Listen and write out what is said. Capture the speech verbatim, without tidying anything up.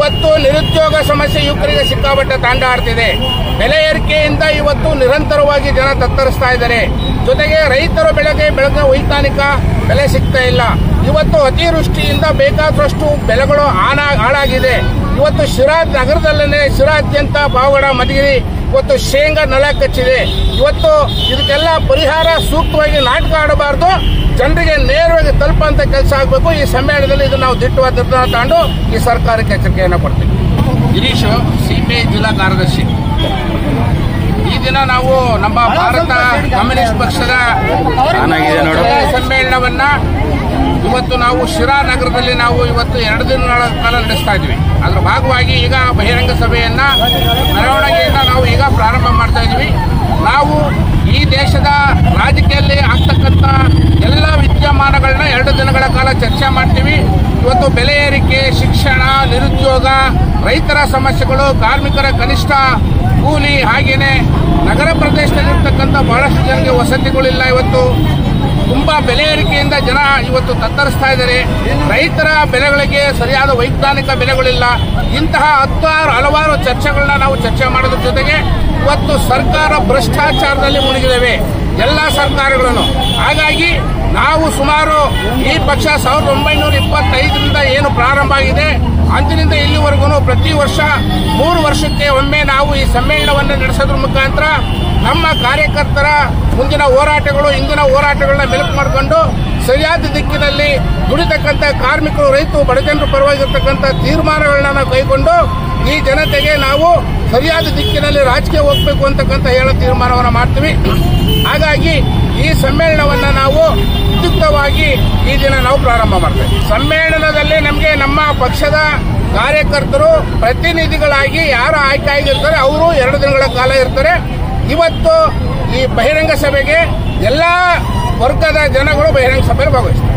ಇವತ್ತು ನಿರುದ್ಯೋಗ ಸಮಸ್ಯೆ ಯುವಕರಿಗೆ ಸಿಕ್ಕಾಪಟ್ಟೆ ತಾಂಡ ಆಡ್ತಿದೆ. ಬೆಲೆ ಏರಿಕೆಯಿಂದ ಇವತ್ತು ನಿರಂತರವಾಗಿ ಜನ ತತ್ತರಿಸ್ತಾ ಇದ್ದಾರೆ. ಜೊತೆಗೆ ರೈತರ ಬೆಳೆಗೆ ಬೆಳಗ್ಗೆ ವೈಜ್ಞಾನಿಕ ಬೆಲೆ ಸಿಗ್ತಾ ಇಲ್ಲ. ಇವತ್ತು ಅತಿವೃಷ್ಟಿಯಿಂದ ಬೇಕಾದಷ್ಟು ಬೆಳೆಗಳು ಹಾಳಾಗಿದೆ. ಇವತ್ತು ಶಿರಾ ನಗರದಲ್ಲೇ ಶಿರಾದ್ಯಂತ ಪಾವಗಡ ಮಧುಗಿರಿ ಇವತ್ತು ಶೇಂಗಾ ನೆಲ ಕಚ್ಚಿದೆ. ಇವತ್ತು ಇದಕ್ಕೆಲ್ಲ ಪರಿಹಾರ ಸೂಕ್ತವಾಗಿ ನಾಟಕ ಆಡಬಾರದು, ಜನರಿಗೆ ನೇರವಾಗಿ ತಲುಪುವಂತ ಕೆಲಸ ಆಗಬೇಕು. ಈ ಸಮ್ಮೇಳನದಲ್ಲಿ ಇದು ನಾವು ದಿಟ್ಟವಾದ ನಿರ್ಧಾರ ತಗೊಂಡು ಈ ಸರ್ಕಾರಕ್ಕೆ ಎಚ್ಚರಿಕೆಯನ್ನು ಕೊಡ್ತೀವಿ. ಗಿರೀಶ್, ಸಿಪಿಐ ಜಿಲ್ಲಾ ಕಾರ್ಯದರ್ಶಿ. ಈ ದಿನ ನಾವು ನಮ್ಮ ಭಾರತ ಕಮ್ಯುನಿಸ್ಟ್ ಪಕ್ಷದ ಸಮ್ಮೇಳನವನ್ನ ಇವತ್ತು ನಾವು ಶಿರಾ ನಗರದಲ್ಲಿ ನಾವು ಇವತ್ತು ಎರಡು ದಿನಗಳ ಕಾಲ ನಡೆಸ್ತಾ ಇದ್ವಿ. ಅದರ ಭಾಗವಾಗಿ ಈಗ ಬಹಿರಂಗ ಸಭೆಯನ್ನ ಮೆರವಣಿಗೆಯಿಂದ ನಾವು ಈಗ ಪ್ರಾರಂಭ ಮಾಡ್ತಾ ಇದ್ವಿ. ನಾವು ಈ ದೇಶದ ರಾಜಕೀಯದಲ್ಲಿ ಆಗ್ತಕ್ಕಂಥ ಎಲ್ಲ ವಿದ್ಯಮಾನಗಳನ್ನ ಎರಡು ದಿನಗಳ ಕಾಲ ಚರ್ಚೆ ಮಾಡ್ತೀವಿ. ಇವತ್ತು ಬೆಲೆ ಏರಿಕೆ, ಶಿಕ್ಷಣ, ನಿರುದ್ಯೋಗ, ರೈತರ ಸಮಸ್ಯೆಗಳು, ಕಾರ್ಮಿಕರ ಕನಿಷ್ಠ ಕೂಲಿ, ಹಾಗೇನೆ ನಗರ ಪ್ರದೇಶದಲ್ಲಿರ್ತಕ್ಕಂಥ ಬಹಳಷ್ಟು ಜನರಿಗೆ ವಸತಿಗಳಿಲ್ಲ. ಇವತ್ತು ತುಂಬಾ ಬೆಲೆ ಏರಿಕೆಯಿಂದ ಜನ ಇವತ್ತು ತತ್ತರಿಸ್ತಾ ಇದ್ದಾರೆ. ರೈತರ ಬೆಲೆಗಳಿಗೆ ಸರಿಯಾದ ವೈಜ್ಞಾನಿಕ ಬೆಲೆಗಳಿಲ್ಲ. ಇಂತಹ ಹತ್ತಾರು ಹಲವಾರು ಚರ್ಚೆಗಳನ್ನ ನಾವು ಚರ್ಚೆ ಮಾಡೋದ್ರ ಜೊತೆಗೆ ಇವತ್ತು ಸರ್ಕಾರ ಭ್ರಷ್ಟಾಚಾರದಲ್ಲಿ ಮುಳುಗಿದ್ದೇವೆ, ಎಲ್ಲ ಸರ್ಕಾರಗಳನ್ನು. ಹಾಗಾಗಿ ನಾವು ಸುಮಾರು ಈ ಪಕ್ಷ ಸಾವಿರದ ಒಂಬೈನೂರ ಇಪ್ಪತ್ತೈದರಿಂದ ಏನು ಪ್ರಾರಂಭ ಆಗಿದೆ ಅಂದಿನಿಂದ ಇಲ್ಲಿವರೆಗೂ ಪ್ರತಿ ವರ್ಷ ಮೂರು ವರ್ಷಕ್ಕೆ ಒಮ್ಮೆ ನಾವು ಈ ಸಮ್ಮೇಳನವನ್ನು ನಡೆಸೋದ್ರ ಮುಖಾಂತರ ನಮ್ಮ ಕಾರ್ಯಕರ್ತರ ಮುಂದಿನ ಹೋರಾಟಗಳು, ಇಂದಿನ ಹೋರಾಟಗಳನ್ನ ಮೆಲುಕು ಮಾಡಿಕೊಂಡು ಸರಿಯಾದ ದಿಕ್ಕಿನಲ್ಲಿ ದುಡಿತಕ್ಕಂಥ ಕಾರ್ಮಿಕರು, ರೈತರು, ಬಡಜನರ ಪರವಾಗಿರ್ತಕ್ಕಂಥ ತೀರ್ಮಾನಗಳನ್ನ ನಾವು ಕೈಗೊಂಡು ಈ ಜನತೆಗೆ ನಾವು ಸರಿಯಾದ ದಿಕ್ಕಿನಲ್ಲಿ ರಾಜಕೀಯ ಹೋಗಬೇಕು ಅಂತಕ್ಕಂಥ ಹೇಳೋ ತೀರ್ಮಾನವನ್ನು ಮಾಡ್ತೀವಿ. ಹಾಗಾಗಿ ಈ ಸಮ್ಮೇಳನವನ್ನ ನಾವು ಉದ್ಯುಕ್ತವಾಗಿ ಈ ದಿನ ನಾವು ಪ್ರಾರಂಭ ಮಾಡ್ತೇವೆ. ಸಮ್ಮೇಳನದಲ್ಲಿ ನಮಗೆ ನಮ್ಮ ಪಕ್ಷದ ಕಾರ್ಯಕರ್ತರು ಪ್ರತಿನಿಧಿಗಳಾಗಿ ಯಾರು ಆಯ್ಕೆ ಆಗಿರ್ತಾರೆ ಅವರು ಎರಡು ದಿನಗಳ ಕಾಲ ಇರ್ತಾರೆ. ಇವತ್ತು ಈ ಬಹಿರಂಗ ಸಭೆಗೆ ಎಲ್ಲಾ ವರ್ಗದ ಜನಗಳು ಬಹಿರಂಗ ಸಭೆಯಲ್ಲಿ ಭಾಗವಹಿಸ್ತಾರೆ.